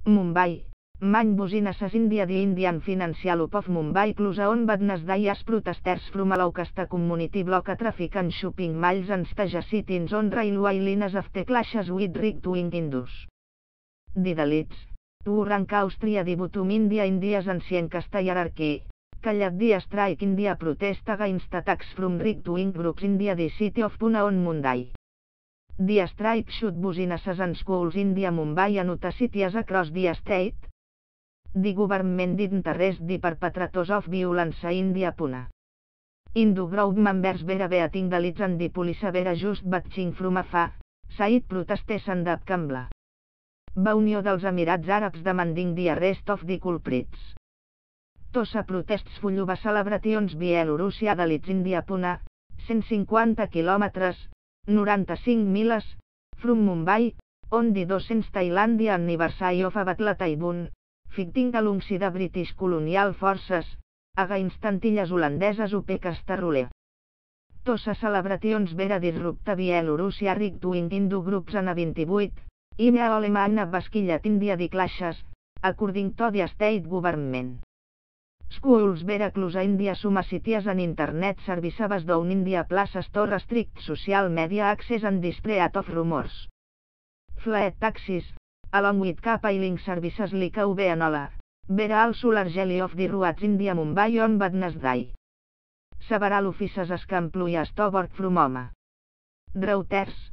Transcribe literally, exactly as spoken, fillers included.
Mumbai. Many businesses India the Indian financial hub of Mumbai close on Wednesday as protesters from a low-caste community block traffic shopping malls and stage sit-ins on railway lines after clashes with right-wing Hindus. The Dalits, to rank Austria the bottom India India's ancient caste hierarchy, called the strike India protest against attacks from right-wing groups India the city of Pune on Monday. The strike should businesses and schools India Mumbai and other cities across the state. The government didn't arrest the perpetrators of violence in India Pune. Hindu group members were beating Dalits and the police were just batching from afar, said protesters and up Kambla. Va Unió dels Emirats Àrabs demanding the arrest of the culprits. Tosa protests follow celebrations Bielorússia Dalits India Pune, cent cinquanta quilòmetres, noranta-cinc miles, from Mumbai, on the two-cents Thailandia anniversary of a battle Taibun, fighting alongside the British colonial forces, against Antilles holandeses o caste rule. Tosa celebrations were disrupted Bielorússia right-wing Hindu groups and a twenty-eight, I M E A Alemanya was killed in the clashes, according to the state government. Schools were closed in India some cities and internet services was down India plus to restrict social media access and the spread of rumors. Flight taxis, along with car-hailing services like Uber and Ola, were also largely off the roads India Mumbai on Wednesday. Several offices ask employees to work from home. Reuters.